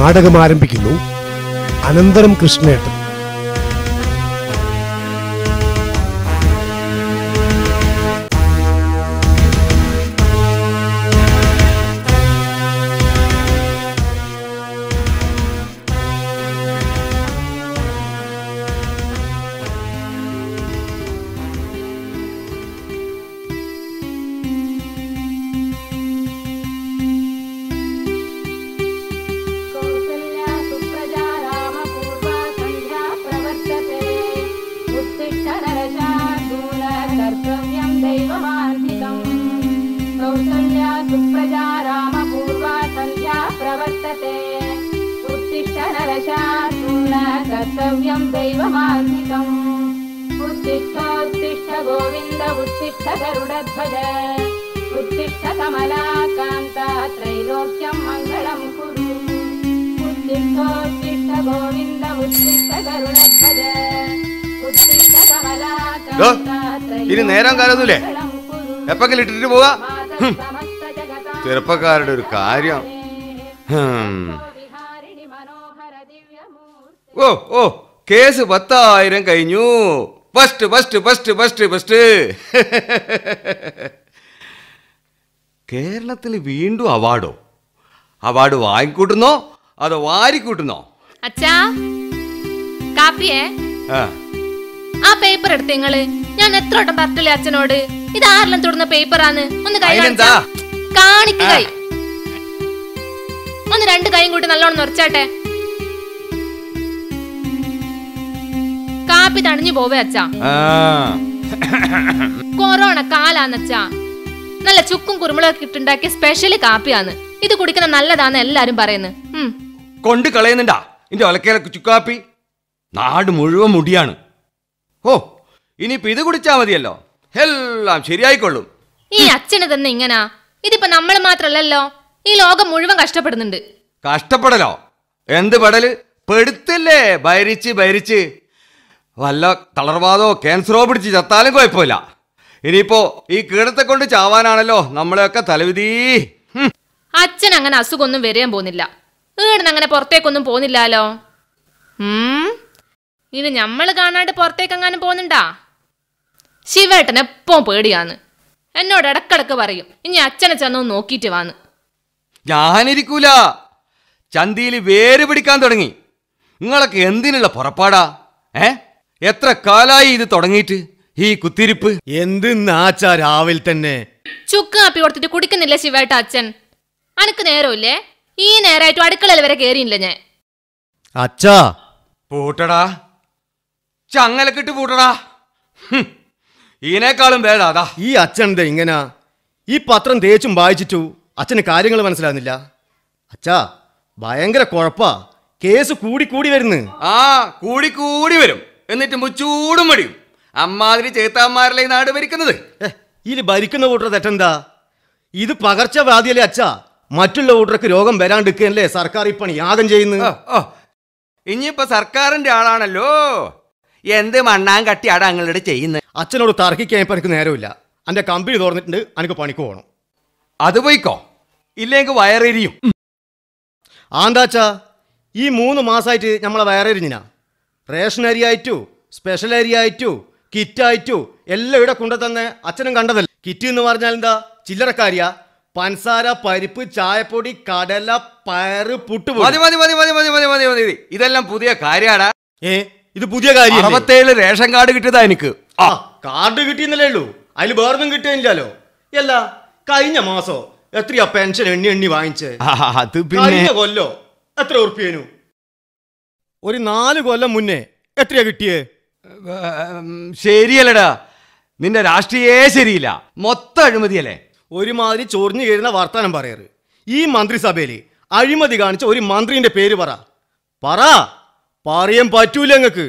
നാടകം ആരംഭിക്കുന്നു. അനന്തരം കൃഷ്ണേട്ടൻ. ഇനി നേരം കാലൊന്നുമില്ലേ? എപ്പെങ്കിലും ഇട്ടിട്ട് പോവാ. ചെറുപ്പക്കാരുടെ ഒരു കാര്യം. ഓ ഓ കേസ് 10,000 കഴിഞ്ഞു. First first first first first. കേരളത്തിൽ വീണ്ടും അവാർഡോ? അവാർഡ് വാങ്ങിക്കൂട്ടുന്നോ അതോ വാരിക്കൂട്ടുന്നോ? അച്ഛാ കാപ്പിയേ, ആ പേപ്പർ എടുത്ത് നിങ്ങള്. ഞാൻ എത്ര വട്ടം പറഞ്ഞില്ലേ അച്ഛനോട്, ഇത് ആരെല്ലാം തൊടുന്ന പേപ്പറാന്ന്. ഒന്ന് കൈ കാണിക്കുക. ഒന്ന് 2 കൈയും കൂട്ടി നല്ലോണം നിറച്ചാട്ടെ. കാപ്പി തണിഞ്ഞു പോവേ അച്ഛാ. കൊറോണ കാലാന്നച്ചാ. നല്ല ചുക്കും കുരുമുളകൊക്കെ ഇട്ടുണ്ടാക്കിയ സ്പെഷ്യൽ കാപ്പിയാന്ന്. ഇത് കുടിക്കുന്ന നല്ലതാന്ന് എല്ലാരും പറയുന്നത്. കൊണ്ട് കളയുന്നുണ്ടാ ഇന്റെ ഒലക്കേല ചുക്കാപ്പി? നാട് മുഴുവൻ മുടിയാണ്. ഓ ഇനിയിപ്പോ ഇത് കുടിച്ചാ മതിയല്ലോ, എല്ലാം ശരിയായിക്കൊള്ളും. ഈ അച്ഛന് തന്നെ ഇങ്ങനാ? ഇതിപ്പോ നമ്മൾ മാത്രല്ലല്ലോ, ഈ ലോകം മുഴുവൻ കഷ്ടപ്പെടുന്നുണ്ട്. കഷ്ടപ്പെടലോ? എന്ത് പെടല്? പെടുത്തില്ലേ ഭരിച്ച് ഭരിച്ച്. വല്ല തളർവാദോ ക്യാൻസറോ പിടിച്ച് ചത്താലും കുഴപ്പമില്ല. ഇനിയിപ്പോ ഈ കീടത്തെ കൊണ്ട് ചാവാനാണല്ലോ നമ്മളെയൊക്കെ തലവിധി. അച്ഛൻ അങ്ങനെ അസുഖമൊന്നും വരാൻ പോകുന്നില്ല. വീടിന് അങ്ങനെ പുറത്തേക്കൊന്നും പോകുന്നില്ലാലോ. ഇത് ഞമ്മള് കാണാണ്ട് പുറത്തേക്ക് എങ്ങാനും പോകുന്നുണ്ടാ? ശിവേട്ടൻ എപ്പോഴും പേടിയാന്ന്. എന്നോട് ഇടക്കിടക്ക് പറയും ഇനി അച്ഛനെ ചെന്നൊന്ന് നോക്കിയിട്ട് വാന്ന്. ഞാനിരിക്കൂല. ചന്തിയിൽ വേര് പിടിക്കാൻ തുടങ്ങി. നിങ്ങളൊക്കെ എന്തിനുള്ള പുറപ്പാടാ? എത്ര കാലായി ഇത് തുടങ്ങിയിട്ട് ഈ കുത്തിരിപ്പ്? എന്ത് നാച്ചാ രാവിലെ തന്നെ ചുക്ക് കാപ്പി കൊടുത്തിട്ട് കുടിക്കുന്നില്ല ശിവേട്ട അച്ഛൻ? അനക്ക് നേരമില്ലേ? ഈ നേരായിട്ടും അടുക്കളയിൽ വരെ കേറിയില്ല ഞാൻ. അച്ഛാ പൂട്ടടാ, ചങ്ങലക്കിട്ട് പൂട്ടടാ. ഇതിനേക്കാളും ഭേദാ. ഈ അച്ഛൻ എന്താ ഇങ്ങനെ? ഈ പത്രം തേച്ചും വായിച്ചിട്ടു അച്ഛന് കാര്യങ്ങൾ മനസ്സിലാകുന്നില്ല. അച്ഛാ ഭയങ്കര കുഴപ്പാ. കേസ് കൂടി വരുന്നു. കൂടി വരും. എന്നിട്ട് മുച്ചൂടും മടിയും. അമ്മാതിരി ചേത്താന്മാരല്ലേ ഈ നാട് ഭരിക്കുന്നത്. ഇതിൽ ഭരിക്കുന്ന കൂട്ടർ തെറ്റെന്താ? ഇത് പകർച്ചവ്യാധിയല്ലേ അച്ഛാ? മറ്റുള്ള കൂട്ടർക്ക് രോഗം വരാണ്ടിരിക്കല്ലേ സർക്കാർ ഈ പണി യാഗം ചെയ്യുന്നത്. ഇനിയിപ്പോ സർക്കാരിന്റെ ആളാണല്ലോ, എന്ത് മണ്ണാൻ കട്ടിയാടാ അങ്ങളുടെ ചെയ്യുന്നത്? അച്ഛനോട് തർക്കിക്കാൻ ഇപ്പൊ എനിക്ക് നേരമില്ല. എന്റെ കമ്പനി തുറന്നിട്ടുണ്ട്, എനിക്ക് പണിക്ക് പോകണം. അത് പോയിക്കോ, ഇല്ലെങ്കിൽ വയറെരിയും. ആന്താച്ചാ ഈ 3 മാസമായിട്ട് നമ്മളെ വയറെരിഞ്ഞിനാ. റേഷൻ അരി ആയിട്ടു, സ്പെഷ്യൽ അരി ആയിട്ടു, കിറ്റായിട്ടു എല്ലാം ഇവിടെ കൊണ്ടുതന്നെ അച്ഛനും കണ്ടതല്ല. കിറ്റ് എന്ന് പറഞ്ഞാൽ എന്താ? ചില്ലറക്കാരിയാ. പഞ്ചസാര, പരിപ്പ്, ചായപ്പൊടി, കടല, പയറ്, പുട്ട്. ഇതെല്ലാം പുതിയ കാര്യാടാ. ഇത് പുതിയ കാര്യം. 67 റേഷൻ കാർഡ് കിട്ടിയതാ എനിക്ക്. കാർഡ് കിട്ടിയെന്നല്ലേ ഉള്ളൂ, അതിൽ വേറൊന്നും കിട്ടിയില്ലല്ലോ. അല്ല കഴിഞ്ഞ മാസോ എത്രയാ പെൻഷൻ എണ്ണി വാങ്ങിച്ചേ? അത് പിന്നെ കൊല്ലോ എത്ര ഉറുപ്പിയേനു? ഒരു 4 കൊല്ലം മുന്നേ എത്രയാ കിട്ടിയേ? ശരിയല്ലടാ, നിന്റെ രാഷ്ട്രീയേ ശരിയില്ല, മൊത്തം അഴിമതിയല്ലേ. ഒരുമാതിരി ചൊറിഞ്ഞു കയറുന്ന വർത്താനം പറയാറ്. ഈ മന്ത്രിസഭയില് അഴിമതി കാണിച്ച ഒരു മന്ത്രിന്റെ പേര് പറയാൻ പറ്റൂല നിങ്ങക്ക്.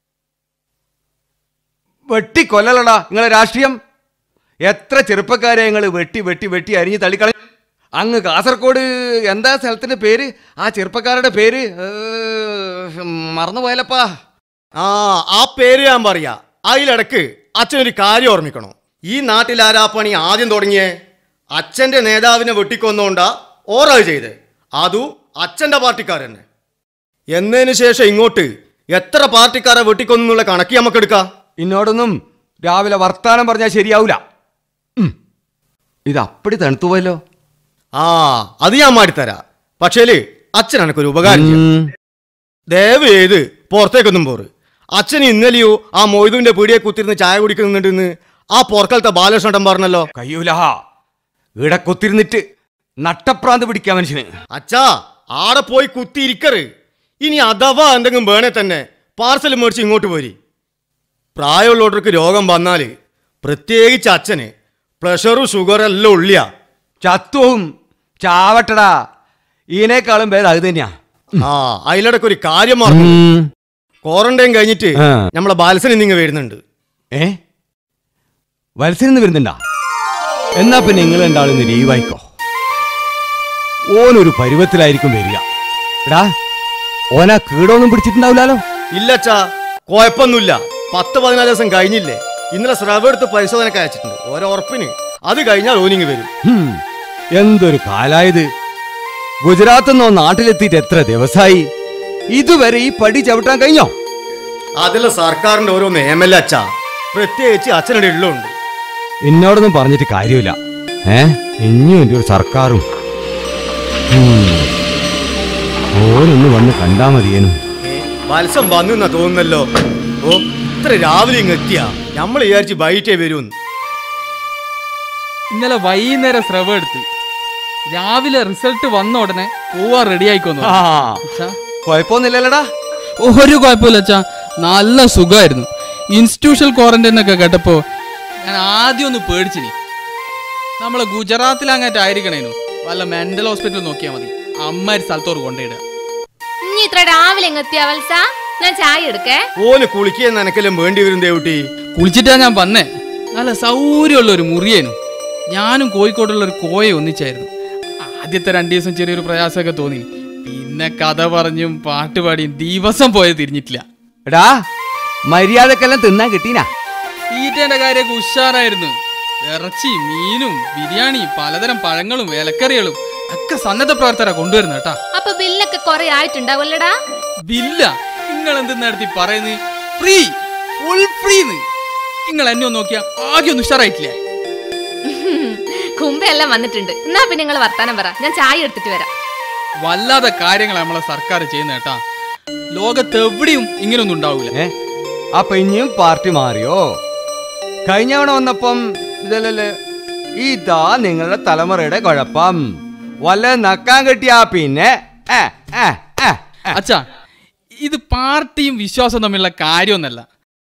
വെട്ടിക്കൊല്ലലടാ നിങ്ങളെ രാഷ്ട്രീയം. എത്ര ചെറുപ്പക്കാരെ നിങ്ങൾ വെട്ടി വെട്ടി വെട്ടി അരിഞ്ഞ് തള്ളിക്കളഞ്ഞു. അങ്ങ് കാസർഗോഡ് എന്താ സ്ഥലത്തിന്റെ പേര്? ആ ചെറുപ്പക്കാരുടെ പേര് മറന്നുപോയല്ലപ്പാ. ആ പേര് ഞാൻ പറയാ. അതിലിടക്ക് അച്ഛനൊരു കാര്യം ഓർമ്മിക്കണം. ഈ നാട്ടിൽ ആരാ പണി ആദ്യം തുടങ്ങിയേ? അച്ഛന്റെ നേതാവിനെ വെട്ടിക്കൊന്നോണ്ടാ ഓറത് ചെയ്ത്. അതു അച്ഛൻ്റെ പാർട്ടിക്കാർ തന്നെ. എന്നതിന് ശേഷം ഇങ്ങോട്ട് എത്ര പാർട്ടിക്കാരെ വെട്ടിക്കൊന്നുള്ള കണക്ക് നമുക്ക് എടുക്കാം. ഇന്നോടൊന്നും രാവിലെ വർത്താനം പറഞ്ഞാൽ ശരിയാവൂല. ഇത് അപ്പടി തണുത്തുപോയല്ലോ. ആ അത് ഞാൻ മാറ്റിത്തരാം. പക്ഷേ അച്ഛൻ എനക്കൊരു ഉപകാരം ചെയ്യണം. ദയവ് ചെയ്ത് പുറത്തേക്കൊന്നും പോറ്. അച്ഛൻ ഇന്നലെയോ ആ മൊയ്തുവിന്റെ പീടിയെ കുത്തിരുന്ന് ചായ കുടിക്കുന്നുണ്ടെന്ന് ആ പുറക്കാലത്തെ ബാലകൃഷ്ണൻ പറഞ്ഞല്ലോ. കയ്യൂല, ഇവിടെ കുത്തിരുന്നിട്ട് നട്ടപ്രാന്ത് പിടിക്കാൻ മനുഷ്യന്. അച്ഛാ ആടെ പോയി കുത്തിയിരിക്കറ്. ഇനി അഥവാ എന്തെങ്കിലും വേണേ തന്നെ പാർസൽ മേടിച്ച് ഇങ്ങോട്ട് പോരി. പ്രായമുള്ളവർക്ക് രോഗം വന്നാൽ പ്രത്യേകിച്ച് അച്ഛന് പ്രഷറും ഷുഗറും എല്ലാം ഉള്ളിയ. ചത്തുവും ചാവട്ടടാ, ഇതിനേക്കാളും ഭേദം അത് തന്നെയാ. ആ അതിലിടക്ക് ഒരു കാര്യം മറന്നു. ക്വാറന്റൈൻ കഴിഞ്ഞിട്ട് നമ്മളെ ബാലസൻ നിങ്ങൾ വരുന്നുണ്ട്. വത്സനിന്ന് വരുന്നുണ്ടാ? എന്നാ പിന്നെ നിങ്ങൾ രണ്ടാളും ലീവായിക്കോ. ഓനൊരു പരുവത്തിലായിരിക്കും വരിക. എടാ ഓനാ കീടൊന്നും പിടിച്ചിട്ടുണ്ടാവില്ലല്ലോ? ഇല്ലച്ചാ, കുഴപ്പമൊന്നുമില്ല. 10-14 ദിവസം കഴിഞ്ഞില്ലേ. ഇന്നലെ സ്രവ എടുത്ത് പരിശോധനക്ക് അയച്ചിട്ടുണ്ട്. ഓരോ ഉറപ്പിന്. അത് കഴിഞ്ഞാൽ ഓനിങ് വരും. എന്തൊരു കാലായത്. ഗുജറാത്തിൽ നിന്നോ നാട്ടിലെത്തിയിട്ട് എത്ര ദിവസമായി. ഇതുവരെ ഈ പടി ചവിട്ടാൻ കഴിഞ്ഞോ? അതിലെ സർക്കാരിന്റെ ഓരോ നിയമല്ല അച്ഛാ. പ്രത്യേകിച്ച് അച്ഛനുടെ ഉള്ളുണ്ട്. എന്നോടൊന്നും പറഞ്ഞിട്ട് കാര്യമില്ല. ഇനിയും എൻ്റെ ഒരു സർക്കാരും ഓരൊന്ന് വന്ന് കണ്ടാ മതിയേനും. മത്സം വന്നു എന്നാ തോന്നുന്നല്ലോ. ഓ ഇത്ര രാവിലെ ഇങ്ങ് എത്തിയാ. നമ്മൾ വിചാരിച്ച് ബൈറ്റേ വരും. ഇന്നലെ വൈകുന്നേരം സ്രവ എടുത്ത് രാവിലെ റിസൾട്ട് വന്ന ഉടനെ പോവാൻ റെഡി ആയിക്കോന്നു. കുഴപ്പമൊന്നുമില്ലല്ലടാ? ഒരു കുഴപ്പമില്ല അച്ഛാ, നല്ല സുഖമായിരുന്നു. ഇൻസ്റ്റിറ്റ്യൂഷണൽ ക്വാറന്റൈൻ ഒക്കെ കേട്ടപ്പോ ഞാൻ ആദ്യം ഒന്ന് പേടിച്ചിനി. നമ്മളെ ഗുജറാത്തിൽ അങ്ങാറ്റായിരിക്കണേനു. വല്ല മെന്റൽ ഹോസ്പിറ്റൽ നോക്കിയാൽ മതി. അമ്മ സ്ഥലത്തോട് കൊണ്ടുപോയിടുക. ഇനി ഇത്ര രാവിലെ എത്തിയാ വത്സ? ഞാൻ ചായ എടുക്കേ. ഓന് കുളിക്കാൻ നനക്കെല്ലാം വേണ്ടി വരും ദേവുട്ടി. കുളിച്ചിട്ടാ ഞാൻ വന്നേ. നല്ല സൗകര്യമുള്ള ഒരു മുറിയേനു. ഞാനും കോഴിക്കോടുള്ള ഒരു കോയെ ഒന്നിച്ചായിരുന്നു. ആദ്യത്തെ 2 ദിവസം ചെറിയൊരു പ്രയാസമൊക്കെ തോന്നി. പിന്നെ കഥ പറഞ്ഞും പാട്ടുപാടിയും ദിവസം പോയത് തിരിഞ്ഞിട്ടില്ല. എടാ മര്യാദക്കെല്ലാം തിന്നാൻ കിട്ടീനാ? തീറ്റേന്റെ കാര്യമൊക്കെ ഉഷാറായിരുന്നു. ഇറച്ചി, മീനും, ബിരിയാണി, പലതരം പഴങ്ങളും ഇലക്കറികളും ഒക്കെ സന്നദ്ധ പ്രവർത്തകരാ കൊണ്ടുവരുന്ന കേട്ടാ. അപ്പൊ ബില്ലൊക്കെ കുറെ ആയിട്ടുണ്ടാവല്ലടാ? ബില്ല നിങ്ങൾ എന്തെന്നടത്തി പറയുന്നത്? ഫ്രീ, ഫുൾ ഫ്രീന്ന്. നിങ്ങൾ എന്നെ ഒന്ന് നോക്കിയാ ആകെ ഒന്നും ഉഷാറായിട്ടില്ലേ? കുമ്പെല്ലാം വന്നിട്ടുണ്ട്. എന്നാ പിന്നെ നിങ്ങൾ വർത്താനം പറ, ഞാൻ ചായ എടുത്തിട്ട് വരാം. വല്ലാതെ കാര്യങ്ങൾ നമ്മളെ സർക്കാർ ചെയ്യുന്ന കേട്ടാ. ലോകത്ത് എവിടെയും ഇങ്ങനൊന്നും ഉണ്ടാവൂല. അപ്പൊ ഇനിയും പാർട്ടി മാറിയോ? കഴിഞ്ഞ തവണ വന്നപ്പം ഇതല്ലേ. ഇതാ നിങ്ങളുടെ തലമുറയുടെ കുഴപ്പം. വല്ല നക്കാൻ കിട്ടിയാ പിന്നെ അച്ഛാ, ഇത് പാർട്ടിയും വിശ്വാസവും തമ്മിലുള്ള കാര്യമൊന്നല്ല.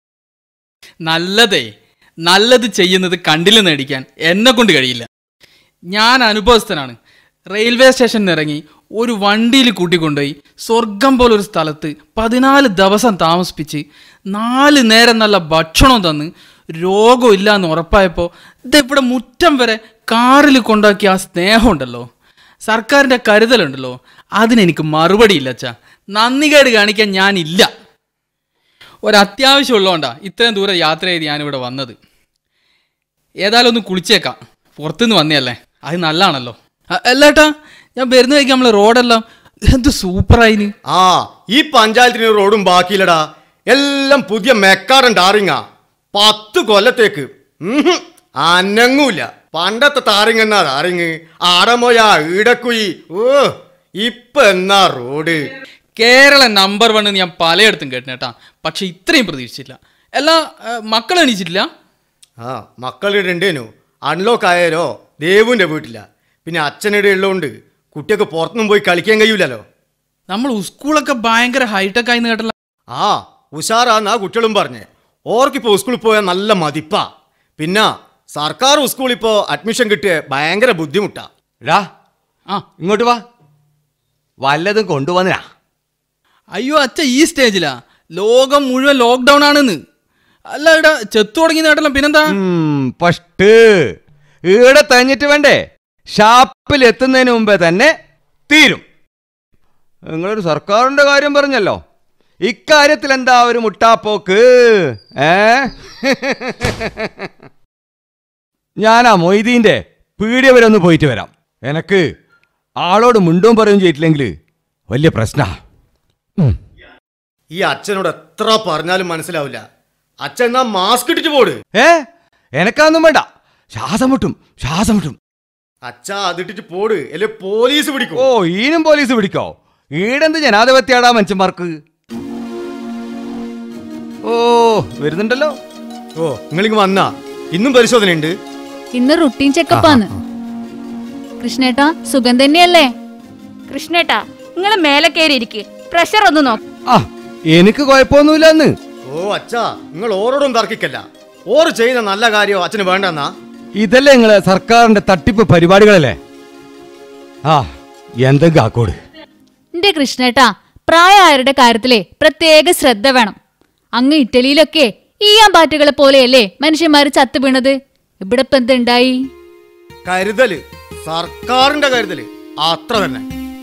നല്ലത് ചെയ്യുന്നത് കണ്ടില്ല നേടിക്കാൻ എന്നെ കൊണ്ട് കഴിയില്ല. ഞാൻ അനുഭവസ്ഥനാണ്. റെയിൽവേ സ്റ്റേഷനിൽ ഇറങ്ങി ഒരു വണ്ടിയിൽ കൂട്ടിക്കൊണ്ടുപോയി സ്വർഗം പോലൊരു സ്ഥലത്ത് 14 ദിവസം താമസിപ്പിച്ച് 4 നേരം നല്ല ഭക്ഷണം തന്ന് രോഗമില്ല എന്ന് ഉറപ്പായപ്പോൾ ഇതെവിടെ മുറ്റം വരെ കാറിൽ കൊണ്ടാക്കിയ ആ സ്നേഹമുണ്ടല്ലോ, സർക്കാരിൻ്റെ കരുതലുണ്ടല്ലോ, അതിനെനിക്ക് മറുപടിയില്ല അച്ഛാ. നന്ദികേട് കാണിക്കാൻ ഞാനില്ല. ഒരത്യാവശ്യം ഉള്ളതുകൊണ്ടാ ഇത്രയും ദൂരം യാത്ര ചെയ്ത് ഞാനിവിടെ വന്നത്. ഏതായാലും ഒന്ന് കുളിച്ചേക്കാം. പുറത്തുനിന്ന് വന്നതല്ലേ, അത് നല്ലതാണല്ലോ. അല്ലേട്ടാ, ഞാൻ വരുന്ന വഴിക്ക് നമ്മളെ റോഡെല്ലാം എന്ത് സൂപ്പറായിന്. ആ ഈ പഞ്ചായത്തിന് റോഡും ബാക്കിയില്ലടാ. എല്ലാം പുതിയ മെക്കാടൻ ടാറിങ്ങാ. 10 കൊല്ലത്തേക്ക് അനങ്ങൂല. പണ്ടത്തെ ടാറിങ് എന്നാ ടാറിങ്. ആടമോയാ ഈടക്കുയി. ഓ ഇപ്പൊ എന്നാ റോഡ്. കേരള നമ്പർ 1 ഞാൻ പലയിടത്തും കേട്ടേട്ടാ. പക്ഷെ ഇത്രയും പ്രതീക്ഷിച്ചില്ല. എല്ലാ മക്കൾ എണീച്ചിട്ടില്ല? ആ മക്കളുടെ ഉണ്ടേനു. അൺലോക്ക് ആയാലോ ദേവുവിന്റെ വീട്ടില. പിന്നെ അച്ഛനിടെ ഉള്ളതുകൊണ്ട് കുട്ടിയൊക്കെ പുറത്തൊന്നും പോയി കളിക്കാൻ കഴിയൂലല്ലോ. നമ്മൾ സ്കൂളൊക്കെ ഭയങ്കര ഹൈടെക് ആയിന്ന് കേട്ടല്ലോ. ആ ഉഷാറാന്നാ കുട്ടികളും പറഞ്ഞേ. ഓർക്കിപ്പോ സ്കൂളിൽ പോയാൽ നല്ല മതിപ്പാ. പിന്നെ സർക്കാർ സ്കൂളിൽ ഇപ്പോൾ അഡ്മിഷൻ കിട്ടിയ ഭയങ്കര ബുദ്ധിമുട്ടാ. എടാ ഇങ്ങോട്ട് വാ, വല്ലതും കൊണ്ടുവന്നാ? അയ്യോ അച്ഛ, ഈ സ്റ്റേജിലാ. ലോകം മുഴുവൻ ലോക്ക്ഡൗൺ ആണെന്ന്. അല്ല ഇടാ ചെത്തു തുടങ്ങി നേട്ടല്ലോ. പിന്നെന്താ? ഫസ്റ്റ് ഈടെ തഞ്ഞിട്ട് വേണ്ടേ? ഷാപ്പിൽ എത്തുന്നതിന് മുമ്പേ തന്നെ തീരും. നിങ്ങളൊരു സർക്കാരിന്റെ കാര്യം പറഞ്ഞല്ലോ, ഇക്കാര്യത്തിൽ എന്താ ഒരു മുട്ടാപ്പോക്ക്? ഞാനാ മൊയ്തീൻ്റെ പീടിയ വരെ ഒന്ന് പോയിട്ട് വരാം. എനക്ക് ആളോട് മിണ്ടും പറയും ചെയ്തിട്ടില്ലെങ്കിൽ വലിയ പ്രശ്ന. ഈ അച്ഛനോട് എത്ര പറഞ്ഞാലും മനസ്സിലാവില്ല. അച്ഛൻ എന്നാ മാസ്ക് ഇട്ടിട്ട് പോട്. എനക്കൊന്നും വേണ്ട, ശ്വാസം മുട്ടും. അച്ഛാ അതിട്ടിട്ട് പോട്, അല്ലെ പോലീസ് പിടിക്കും. ഓ, ഈനും പോലീസ് പിടിക്കോ? ഈടെന്ത് ജനാധിപത്യാടാ മനുഷ്യന്മാർക്ക്. ഓ, വരുന്നുണ്ടല്ലോ. ഓ, നിങ്ങളിങ്ങ് വന്നാ ഇന്നും പരിശോധനയുണ്ട്. ഇന്ന് റുട്ടീൻ ചെക്കപ്പാണ്. കൃഷ്ണേട്ടാ സുഖം തന്നെയല്ലേ? കൃഷ്ണേട്ടാ, നിങ്ങള് മേലെ കയറി ഇരിക്ക്, പ്രഷർ ഒന്ന് നോക്ക്. എനിക്ക് കുഴപ്പമൊന്നുമില്ലെന്ന്. ഓ അച്ഛാ, നിങ്ങൾ ഓരോടും തർക്കിക്കല്ല. ഓറ് ചെയ്യുന്ന നല്ല കാര്യമോ അച്ഛന് വേണ്ടെന്നാ? ഇതല്ലേ നിങ്ങളെ സർക്കാരിന്റെ തട്ടിപ്പ് പരിപാടികളല്ലേ? എന്തെങ്കിലും ആക്കോട്. എന്റെ കൃഷ്ണേട്ടാ, പ്രായമായവരുടെ കാര്യത്തിലെ പ്രത്യേക ശ്രദ്ധ വേണം. അങ്ങ് ഇറ്റലിയിലൊക്കെ ഈയാമ്പാറ്റുകളെ പോലെയല്ലേ മനുഷ്യന്മാര് ചത്തു വീണത്. ഇവിടെ ഇപ്പൊ എന്തുണ്ടായി? കരുതല്, സർക്കാരിന്റെ കരുതല് അത്ര തന്നെ.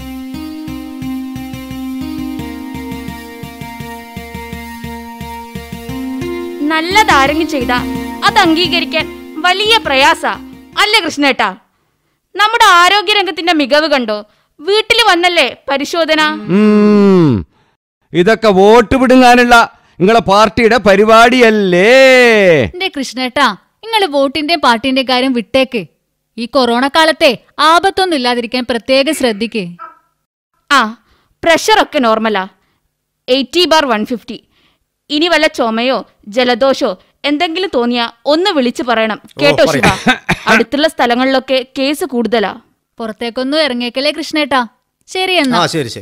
നല്ലതാരെങ്കിലും ചെയ്താ അത് അംഗീകരിക്കാൻ വലിയ പ്രയാസ അല്ലേ കൃഷ്ണേട്ടാ? നമ്മുടെ ആരോഗ്യരംഗത്തിന്റെ മികവ് കണ്ടോ? വീട്ടിൽ വന്നല്ലേ പരിശോധന. ഇതൊക്കെ വോട്ട് പിടുങ്ങാനുള്ള നിങ്ങളെ പാർട്ടിയുടെ പരിപാടിയല്ലേ? എന്റെ കൃഷ്ണേട്ടാ, നിങ്ങള് വോട്ടിന്റെയും പാർട്ടിന്റെ കാര്യം വിട്ടേക്ക്. ഈ കൊറോണ കാലത്തെ ആപത്തൊന്നും ഇല്ലാതിരിക്കാൻ പ്രത്യേകം ശ്രദ്ധിക്ക്. പ്രഷറൊക്കെ നോർമലാ, 80/150. ഇനി വല്ല ചുമയോ ജലദോഷോ എന്തെങ്കിലും തോന്നിയാ ഒന്ന് വിളിച്ചു പറയണം കേട്ടോ ശിവ. അടുത്തുള്ള സ്ഥലങ്ങളിലൊക്കെ കേസ് കൂടുതലാ. പുറത്തേക്കൊന്നും ഇറങ്ങിയേക്കല്ലേ കൃഷ്ണേട്ടാ. ശരി എന്നാ. ശരി.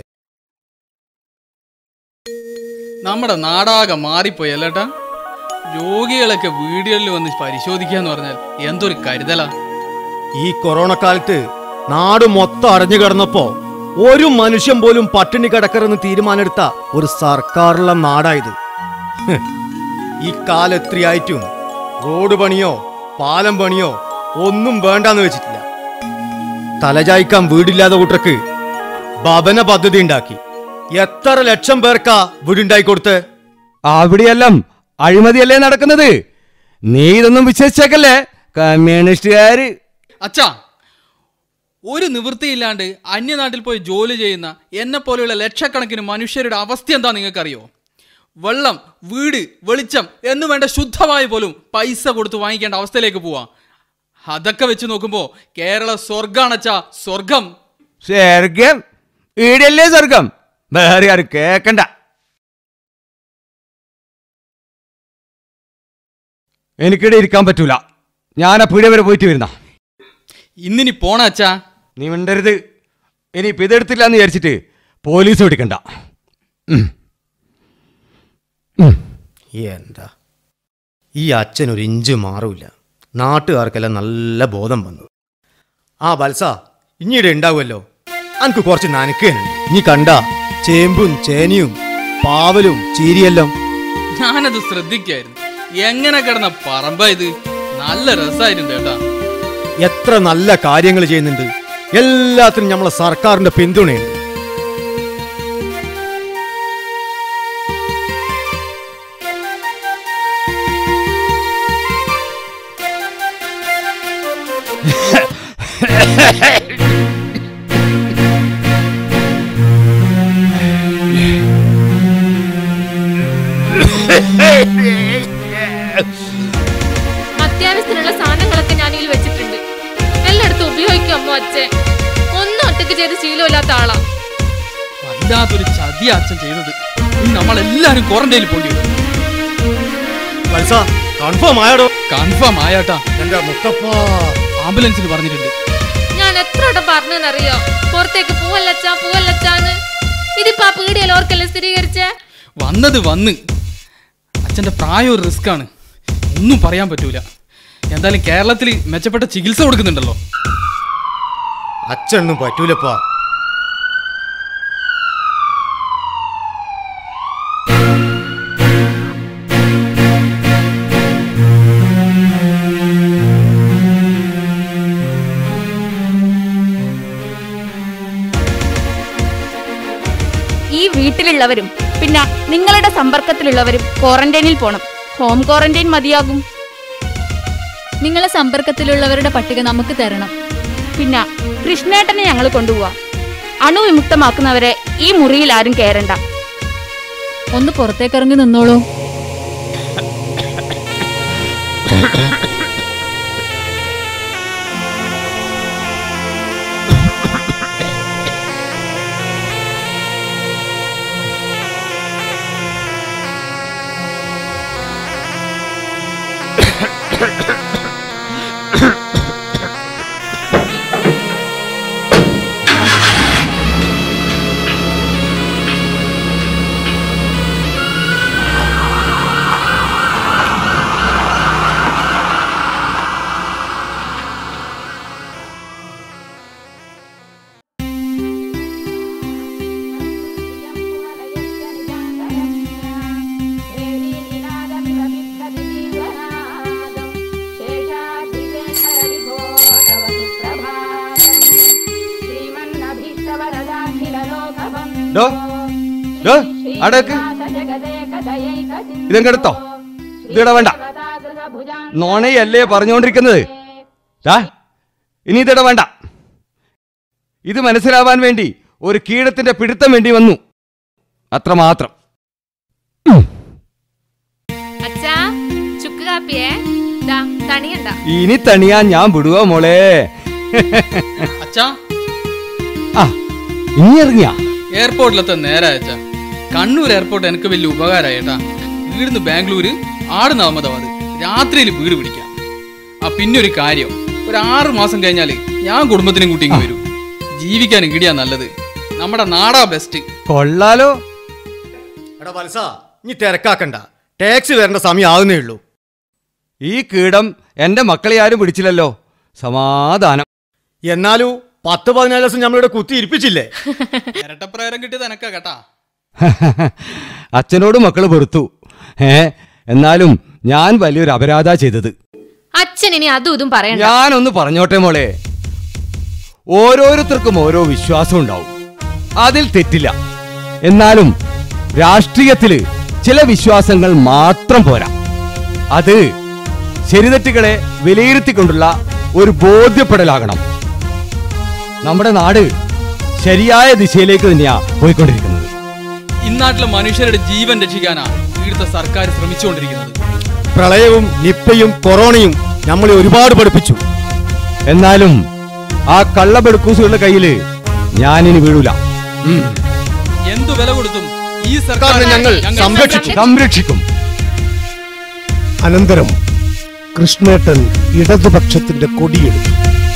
നമ്മുടെ നാടാകെ മാറിപ്പോയി അല്ലേട്ടാ. രോഗികളൊക്കെ വീടുകളിൽ വന്ന് പരിശോധിക്കാന്ന് പറഞ്ഞാൽ എന്തൊരു കരുതലാ. ഈ കൊറോണ കാലത്ത് നാട് മൊത്തം അടഞ്ഞു കിടന്നപ്പോ ഒരു മനുഷ്യൻ പോലും പട്ടിണി കിടക്കരുതെന്ന് തീരുമാനമെടുത്ത ഒരു സർക്കാരുള്ള നാടായത്. ഈ കാലെത്രയായിട്ടും റോഡ് പണിയോ പാലം പണിയോ ഒന്നും വേണ്ടാന്ന് വെച്ചിട്ടില്ല. തലചായ്ക്കാൻ വീടില്ലാത്ത കൂട്ടർക്ക് ഭവന പദ്ധതി ഉണ്ടാക്കി. എത്ര ലക്ഷം പേർക്കാ വീടുണ്ടായി കൊടുത്ത്? അവിടെയെല്ലാം അഴിമതിയല്ലേ നടക്കുന്നത്. നീ ഇതൊന്നും വിശ്വസിച്ചേക്കല്ലേ കമ്മ്യൂണിസ്റ്റുകാര്. അച്ഛാ, ഒരു നിവൃത്തിയില്ലാണ്ട് അന്യനാട്ടിൽ പോയി ജോലി ചെയ്യുന്ന എന്നെ പോലെയുള്ള ലക്ഷക്കണക്കിന് മനുഷ്യരുടെ അവസ്ഥ എന്താ നിങ്ങൾക്കറിയോ? വെള്ളം, വീട്, വെളിച്ചം എന്ന് വേണ്ട ശുദ്ധവായു പോലും പൈസ കൊടുത്ത് വാങ്ങിക്കേണ്ട അവസ്ഥയിലേക്ക് പോവാ. അതൊക്കെ വെച്ച് നോക്കുമ്പോ കേരള സ്വർഗാണച്ചാ, സ്വർഗം. സ്വർഗം ഈടല്ലേ സ്വർഗം, വേറെ ആരും കേക്കണ്ട. എനിക്കിടെ ഇരിക്കാൻ പറ്റൂല. ഞാൻ ആ പീടിക വരെ പോയിട്ട് വരുന്ന. ഇന്നിനി പോണ അച്ഛാ. നീ മിണ്ടരുത്. ഇനി ഇപ്പം ഇതെടുത്തില്ല എന്ന് വിചാരിച്ചിട്ട് പോലീസ് പിടിക്കണ്ട. എന്താ ഈ അച്ഛനൊരു ഇഞ്ച് മാറൂല. നാട്ടുകാർക്കെല്ലാം നല്ല ബോധം വന്നു. വത്സ, ഇനിയുടെ ഉണ്ടാവുമല്ലോ. അനക്ക് കുറച്ച് നനക്കുന്നുണ്ട്. ഇനി കണ്ട ചേമ്പും ചേനയും പാവലും ചീരിയെല്ലാം. ഞാനത് ശ്രദ്ധിക്കായിരുന്നു. എങ്ങനെ കിടന്ന പറമ്പ ഇത്. നല്ല രസമായിരുന്നു കേട്ടാ. എത്ര നല്ല കാര്യങ്ങൾ ചെയ്യുന്നുണ്ട്. എല്ലാത്തിനും നമ്മളെ സർക്കാരിന്റെ പിന്തുണയുണ്ട്. അത്യാവശ്യത്തിനുള്ള സാധനങ്ങളൊക്കെ ഞാൻ ഇതിൽ വെച്ചിട്ടുണ്ട്. എല്ലായിടത്തും ഉപയോഗിക്കാമോ അച്ഛൻ? ഒന്നും ഒറ്റയ്ക്ക് ചെയ്ത് ശീലമില്ലാത്ത ആളാ. വല്ലാത്തൊരു ചതിയാ അച്ഛൻ ചെയ്തത്. നമ്മളെല്ലാരും ക്വാറന്റൈനിൽ പോണ്ടി വരും. കൺഫേം ആയാടോ? കൺഫേം ആയാട്ടാ. എന്റെ മുത്തപ്പ ആംബുലൻസിൽ പറഞ്ഞിട്ടുണ്ട്. ഞാൻ എത്ര വട്ടം പറഞ്ഞെന്നറിയോ പുറത്തേക്ക് പൂവല്ലച്ചാന്ന്. ഇതിപ്പോ ആ പീടിയല്ല ഓർക്കല്ലേ സ്ഥിരീകരിച്ചേ? വന്നത് വന്ന്. അച്ഛന്റെ പ്രായം ഒരു റിസ്ക് ആണ്, ഒന്നും പറയാൻ പറ്റൂല. എന്തായാലും കേരളത്തിൽ മെച്ചപ്പെട്ട ചികിത്സ കൊടുക്കുന്നുണ്ടല്ലോ. അച്ഛനൊന്നും പറ്റൂലപ്പാ. ഈ വീട്ടിലുള്ളവരും പിന്നെ നിങ്ങളുടെ സമ്പർക്കത്തിലുള്ളവരും ക്വാറന്റൈനിൽ പോണം. ഹോം ക്വാറന്റൈൻ മതിയാകും. നിങ്ങളെ സമ്പർക്കത്തിലുള്ളവരുടെ പട്ടിക നമുക്ക് തരണം. പിന്നെ കൃഷ്ണേട്ടനെ ഞങ്ങൾ കൊണ്ടുപോവാ. അണുവിമുക്തമാക്കുന്നവരെ ഈ മുറിയിൽ ആരും കയറണ്ട. ഒന്ന് പുറത്തേക്കിറങ്ങി നിന്നോളൂ. ഇതെടുത്തോ, ഇതിട വേണ്ട. നോണയല്ലേ പറഞ്ഞുകൊണ്ടിരിക്കുന്നത്. ഇനി ഇതിട വേണ്ട. ഇത് മനസ്സിലാവാൻ വേണ്ടി ഒരു കീടത്തിന്റെ പിടുത്തം വേണ്ടി വന്നു, അത്രമാത്രം. ഇനി തണിയാൻ ഞാൻ വിടുവോ മോളെ? അച്ഛാ, ഇനി ഇറങ്ങിയ എയർപോർട്ടിലെത്ത നേരാ അച്ഛാ. കണ്ണൂർ എയർപോർട്ട് എനിക്ക് വലിയ ഉപകാരമായിട്ടാ. വീടിന്ന് ബാംഗ്ലൂര്, ആടുന്ന് അഹമ്മദാബാദ്, രാത്രിയിൽ വീട് പിടിക്കാം. പിന്നെ ഒരു കാര്യം, ഒരു 6 മാസം കഴിഞ്ഞാല് ഞാൻ കുടുംബത്തിനും കൂട്ടി ഇങ്ങ് വരും. ജീവിക്കാൻ ഇടിയാ നല്ലത്. നമ്മുടെ നാടാ ബെസ്റ്റ്. കൊള്ളാലോ. എടാ വത്സ, ഇനി തിരക്കാക്കണ്ട. ടാക്സി വരേണ്ട സമയം ആവുന്നേ ഉള്ളൂ. ഈ കീടം എന്റെ മക്കളെ ആരും പിടിച്ചില്ലല്ലോ, സമാധാനം. എന്നാലും 10-14 ദിവസം നമ്മളിവിടെ കുത്തി ഇരിപ്പിച്ചില്ലേ? ഇരട്ടപ്രേരം കിട്ടിയത് എനക്കാ കേട്ടാ. അച്ഛനോട് മക്കള് വെറുത്തു. എന്നാലും ഞാൻ വലിയൊരു അപരാധ ചെയ്തത്. അച്ഛൻ ഇനി അതും ഇതും പറയണ്ട. ഞാനൊന്ന് പറഞ്ഞോട്ടെ മോളെ. ഓരോരുത്തർക്കും ഓരോ വിശ്വാസം ഉണ്ടാവും, അതിൽ തെറ്റില്ല. എന്നാലും രാഷ്ട്രീയത്തില് ചില വിശ്വാസങ്ങൾ മാത്രം പോരാ. അത് ശരിതെറ്റുകളെ വിലയിരുത്തിക്കൊണ്ടുള്ള ഒരു ബോധ്യപ്പെടലാകണം. നമ്മുടെ നാട് ശരിയായ ദിശയിലേക്ക് തന്നെയാ പോയിക്കൊണ്ടിരിക്കുന്നത്. ഇന്നാട്ടിലെ മനുഷ്യരുടെ ജീവൻ രക്ഷിക്കാനാ ഇവിടുത്തെ സർക്കാർ ശ്രമിച്ചുകൊണ്ടിരിക്കുന്നത്. പ്രളയവും നിപ്പയും കൊറോണയും നമ്മളെ ഒരുപാട് പഠിപ്പിച്ചു. എന്നാലും ആ കള്ളബെടുക്കൂസുകളുടെ കയ്യില് ഞാനിനി വീഴൂല. എന്തു വില കൊടുത്തും ഈ സർക്കാർ ഞങ്ങൾ സംരക്ഷിക്കും. അനന്തരം കൃഷ്ണേട്ടൻ ഇടതുപക്ഷത്തിന്റെ കൊടിയെടുത്തു.